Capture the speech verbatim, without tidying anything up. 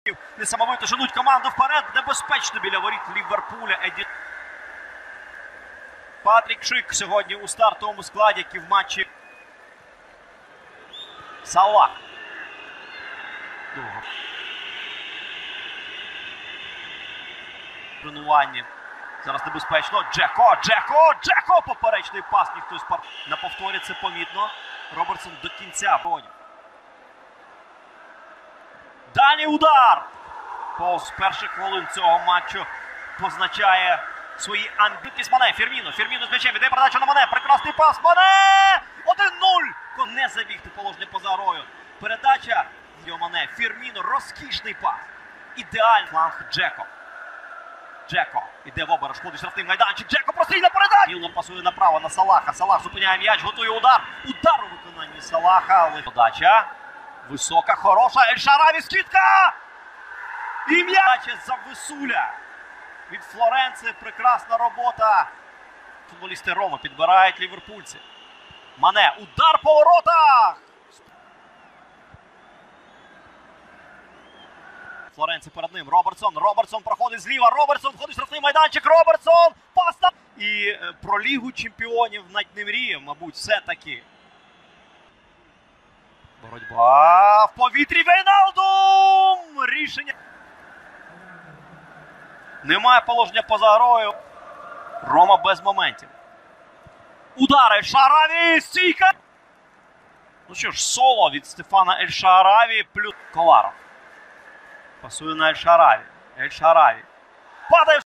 Несамовито женуть команду вперед. Небезпечно біля воріт Ліверпуля. Еді... Патрік Шик сьогодні у стартовому складі, як і в матчі. Салах. Довго. Тренування. Зараз небезпечно. Джеко, Джеко, Джеко! Поперечний пас. Ніхто з пар... На повторі це помітно. Робертсон до кінця бронів. Далі удар! Повз перших хвилин цього матчу позначає свої амбітність Мане. Фірміно, Фірміно з м'ячем. Іде передача на Мане. Прекрасний пас. Мане! один нуль! Не забігти положення поза грою. Передача Діо Мане. Фірміно. Розкішний пас. Ідеальний фланг Джеко. Джеко. Іде в обережь. Ходить штрафний майданчик. Джеко прострільна передача. Мілнер пасує направо на Салаха. Салах зупиняє м'яч. Готує удар. Удар у виконанні Салаха. Але подача. Висока, хороша. Ель-Шараві. Скидка! І м'яч за Висуля. Від Флоренци прекрасна робота. Футболісти Роми підбирають ліверпульці. Мане. Удар по воротах! Флоренци перед ним. Робертсон. Робертсон проходить зліва. Робертсон входить в штрафний майданчик. Робертсон! Пас на... І е, про Лігу чемпіонів навіть не мріяв, мабуть, все-таки. Боротьба в повітрі. Вейналдум! Рішення. Немає положення поза грою. Рома без моментів. Удар Ель-Шараві! Стійка! Ну що ж, соло від Стефана Ель-Шараві плюс Коларов. Пасує на Ель-Шараві. Ель-Шараві. Падає!